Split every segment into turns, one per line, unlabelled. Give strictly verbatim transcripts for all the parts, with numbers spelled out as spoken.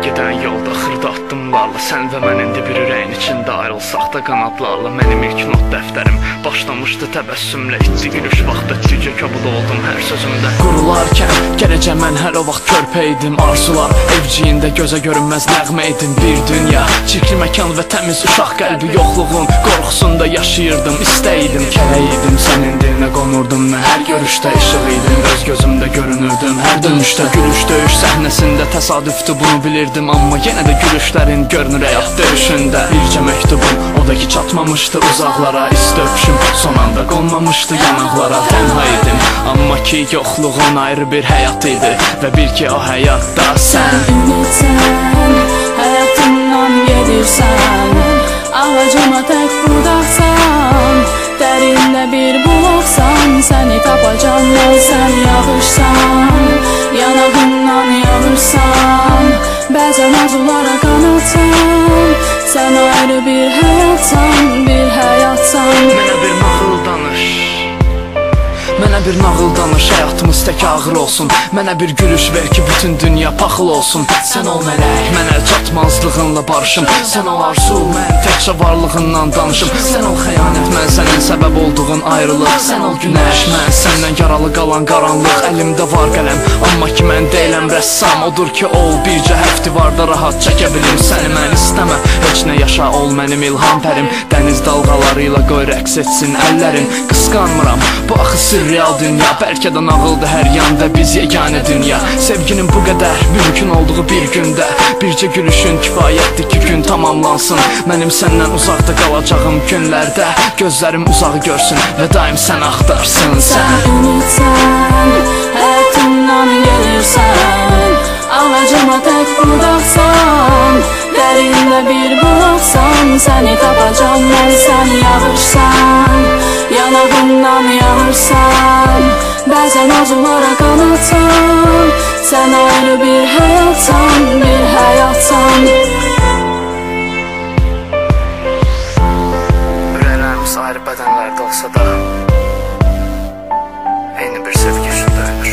gedən yolda xırda addımlarla sən və mən indi bir ürəyin içində ayrılsaq da qanadlarla. Mənim ilk not dəftərim başlamışdı təbəssümlə, itdi gülüş vaxt ötdükcə kabul oldum hər sözümdə. Qurularkən gələcək mən hər o vaxt körpə idim, arzular evciyində gözə görünməz nəğmə idim. Bir dünya, çirkli məkan və təmiz uşaq qəlbi, yoxluğun qorxusunda yaşayırdım, istəyirdim, kələk idim, sənin dilinə qonurdum mən. Hər görüşdə işıq idim, öz gözümdə görünürdüm hər dönüşdə. Gülüş döyüş səhnəsində təsadüfdür, bunu bilirdim, amma yenə də gülüşlərin görünür həyat döyüşündə. Bircə məktubum, o da ki çatmamışdı uzaqlara, isti öpüşüm son anda qonmamışdı yanaqlara. Tənha idim, amma ki yoxluğun ayrı bir həyat idi və bil ki o həyatda sən.
Sən ümidsən, həyatımdan gedirsən, ağacıma tək budaqsan, dərində bir bulaqsan, səni tapacam mən, sən yağışsan, yanağımdan yağırsan, bəzən arzulara qanatsan, sən ayrı bir həyatsan, bir həyatsan.
Mənə bir nağıl danış, mənə bir nağıl danış, həyatımız tək ağır olsun. Mənə bir gülüş ver ki bütün dünya paxıl olsun. Sən ol mələk, mənə çatmazlığınla barışım, sən ol arzu, mən təkcə varlığından danışım. Sən ol xəyanət, mən sənin səbəb olduğun ayrılıq. Sən ol günəş, mən səndən yaralı qalan qaranlıq. Əlimdə var qələm, amma ki mən deyiləm rəssam. Odur ki ol bircə hərf divarda rahat çəkə bilim. Səni mən istəmə, heç nə yaşa, ol mənim ilham pərim. Dəniz dalğalarıyla qoy rəqs etsin əllərim. Qısqanmıram, bu axı sirreal dünya, bəlkə də nağıldı hər yanda biz yeganə dünya. Sevginin bu qədər mümkün olduğu bir gündə, bircə gülüşün kifayətdir ki gün tamamlansın. Mənim səndən uzaqda qalacağım günlərdə, gözlərim uzağı görsün və daim sən axtarsın.
Sən ümidsən, həyatımdan gelirsən, ağacıma tək budaqsan, dərində bir bulaqsan, səni tapacam mən, sən yağırsan, yanağımdan yağırsan, bəzən arzulara qanatsan, sən ayrı bir həyatsan, bir həyatsan.
Ürəklərimiz ayrı bədənlərdə olsa da eyni bir sevgi üçün döyünür.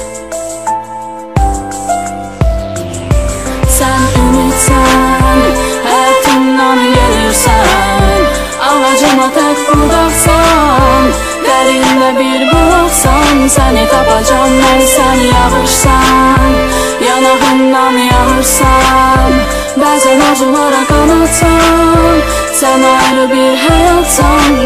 Sən ümidsən, həyatımdan gelirsən, ağacıma tək budaqsan, dərində bir bulaqsan, səni tapacam mən, sən yağırsan, yanağımdan yağırsan, bəzən arzulara qanatsan, sən ayrı bir həyatsan,